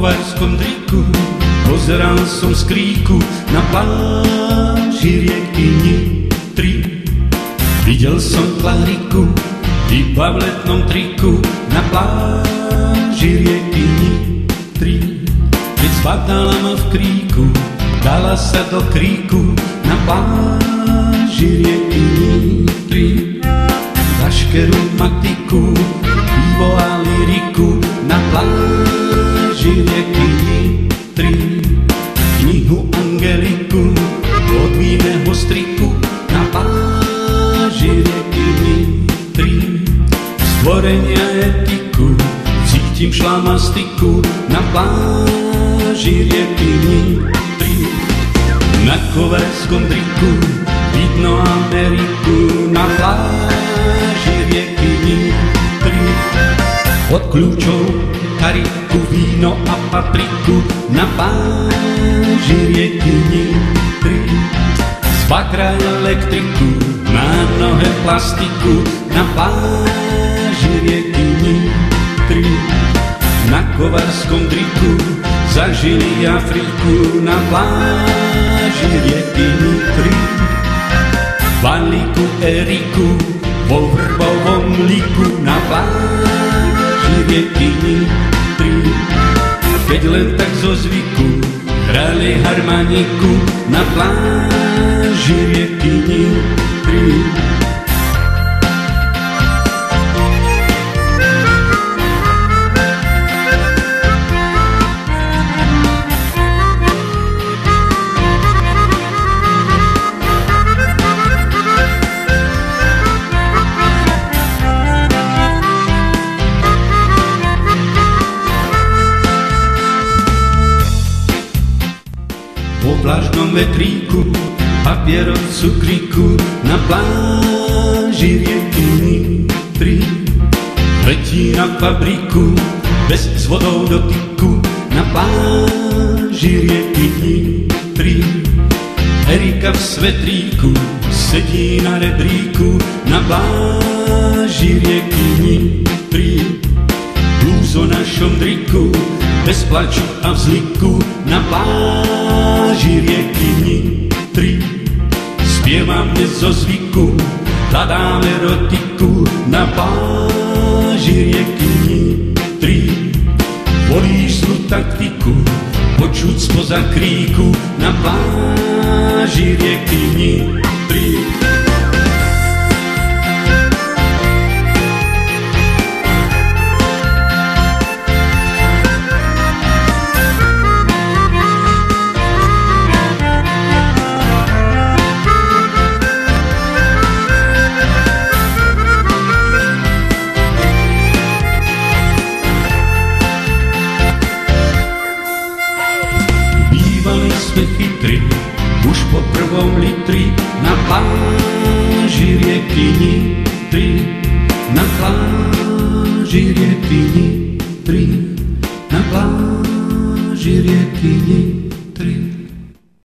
Kovárskom driku pozeral som z kríku na pláži rieky Nitry. Videl som Klariku iba v letnom triku na pláži rieky Nitry. Keď spadala ma v kríku, dala sa do kríku na pláži rieky Nitry. Taške, rumatiku, pivo a lyriku na pláži rieky Nitry. Knihu Angeliku od víneho striku na pláži rieky Nitry. Stvorenia etiku cítim šlamastiku na pláži rieky Nitry. Na Kovárskom driku vidno Ameriku na pláži rieky Nitry. Od kľúčov kariku, víno a papriku na pláži rieky Nitry. Z bakra elektriku, na nohe plastiku na pláži rieky Nitry. Na Kovárskom driku zažili Afriku na pláži rieky Nitry. Balíku Eriku vo vrbovom líku na pláži rieky Nitry. Keď len tak zo zvyku hrali harmoniku na pláži rieky Nitry. Po plážnom vetríku, papierov cukríku na pláži rieky Nitry. Letí na fabriku, bez s vodou dotyku na pláži rieky Nitry. Erika v svetríku sedí na rebríku na pláži rieky Nitry. Blues o našom driku, bez plaču a vzliku na pláži rieky Nitry. Spievam dnes zo zvyku, hľadám erotiku na pláži rieky Nitry. Volíš zlú taktiku, počuť spoza kríku na pláži rieky Nitry. Sme chytri, už po prvom litri na pláži rieky Nitry. Na pláži rieky Nitry. Na pláži rieky Nitry.